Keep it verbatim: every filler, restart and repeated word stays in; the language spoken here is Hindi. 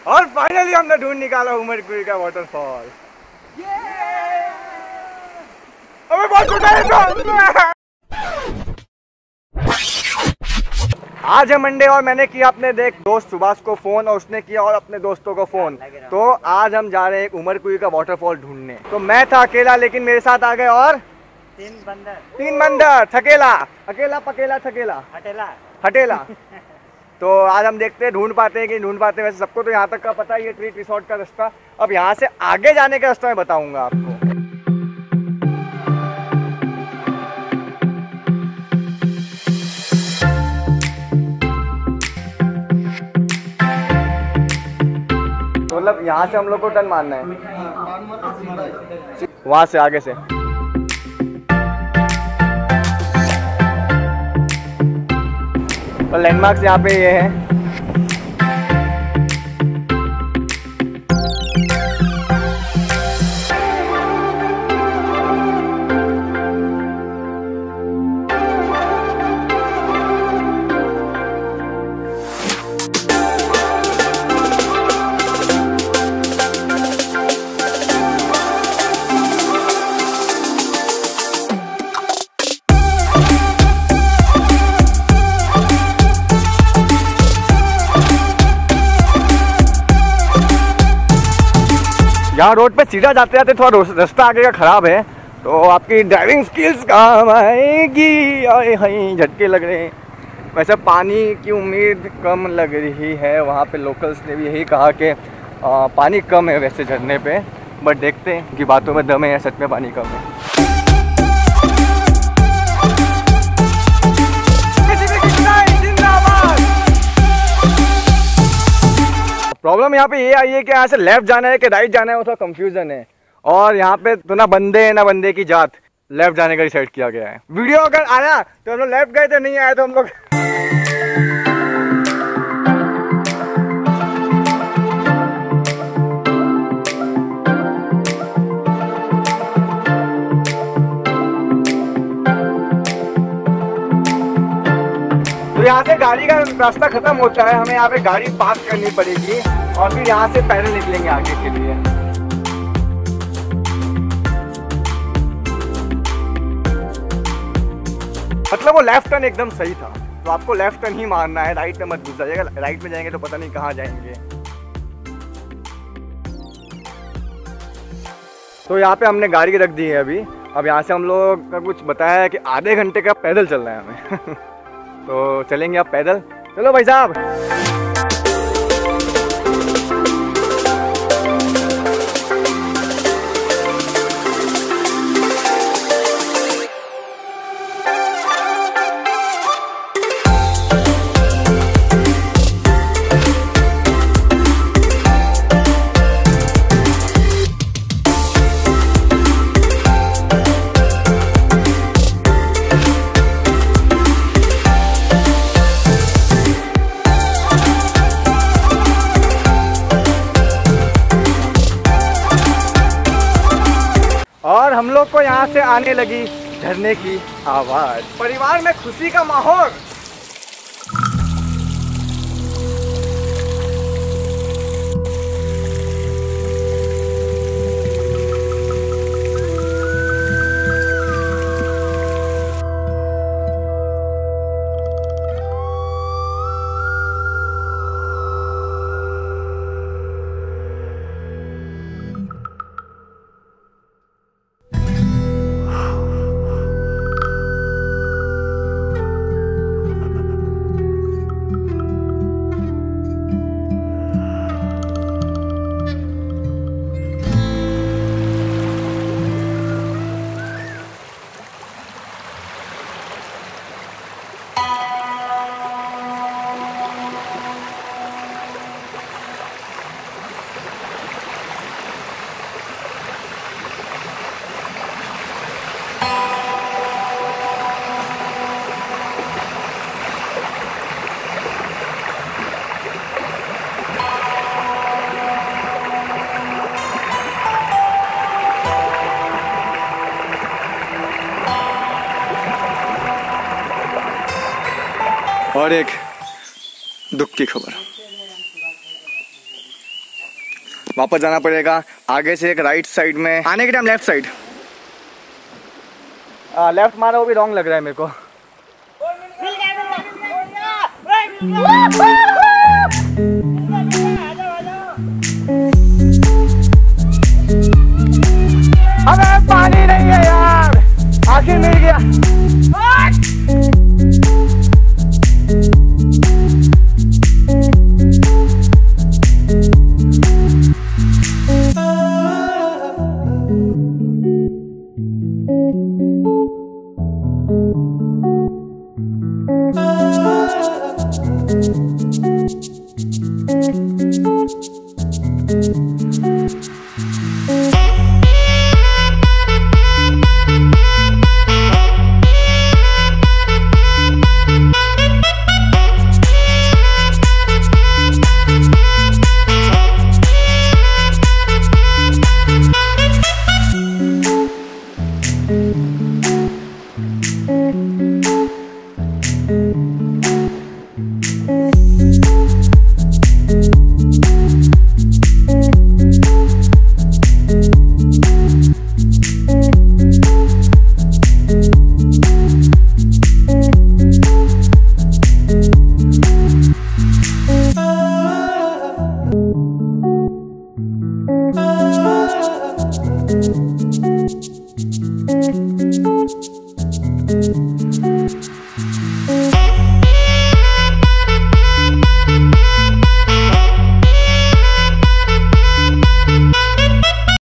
और फाइनली हमने ढूंढ निकाला उमरकुई का वाटरफॉल। अबे बहुत छोटा है। आज है मंडे और मैंने किया अपने देख दोस्त सुभाष को फोन और उसने किया और अपने दोस्तों को फोन। तो आज हम जा रहे हैं उमरकुई का वाटरफॉल ढूंढने। तो मैं था अकेला लेकिन मेरे साथ आ गए और तीन बंदर तीन बंदर थकेला अकेला पकेला थकेला हटेला हटेला। तो आज हम देखते हैं ढूंढ पाते हैं कि ढूंढ पाते हैं। वैसे सबको तो यहाँ तक का पता है ये ट्रीट रिसोर्ट का रास्ता। अब यहाँ से आगे जाने का रास्ता मैं बताऊंगा आपको। मतलब यहाँ से हम लोग को टर्न मारना है, वहां से आगे से। और लैंडमार्क्स यहाँ पे ये है। यहाँ रोड पे सीधा जाते जाते थोड़ा रास्ता आगे का खराब है, तो आपकी ड्राइविंग स्किल्स काम आएगी। आए हाय झटके लग रहे हैं। वैसे पानी की उम्मीद कम लग रही है, वहाँ पे लोकल्स ने भी यही कहा कि आ, पानी कम है वैसे झरने पे, बट देखते हैं कि बातों में दम है या सच में पानी कम है। प्रॉब्लम यहाँ पे ये आई है कि यहाँ से लेफ्ट जाना है कि राइट जाना है, वो थोड़ा कंफ्यूजन है। और यहाँ पे तो ना बंदे है ना बंदे की जात, लेफ्ट जाने का डिसाइड किया गया है। वीडियो अगर आया तो हम लोग लेफ्ट गए थे, नहीं आया तो हम लोग तो यहाँ से गाड़ी का रास्ता खत्म होता है, हमें यहाँ पे गाड़ी पार्क करनी पड़ेगी और फिर यहाँ से पैदल निकलेंगे आगे के लिए। मतलब वो लेफ्ट टर्न एकदम सही था, तो आपको लेफ्ट टर्न ही मारना है, राइट में मत घुस जाइएगा। राइट में जाएंगे तो पता नहीं कहाँ जाएंगे। तो यहाँ पे हमने गाड़ी रख दी है अभी। अब यहाँ से हम लोग का कुछ बताया है कि आधे घंटे का पैदल चलना है हमें। तो चलेंगे आप पैदल। चलो भाई साहब। और हम लोग को यहाँ से आने लगी झरने की आवाज। परिवार में खुशी का माहौल। और एक दुख की खबर, वापस जाना पड़ेगा। आगे से एक राइट साइड में आने के टाइम लेफ्ट साइड, लेफ्ट मारा वो भी रॉन्ग लग रहा है मेरे को।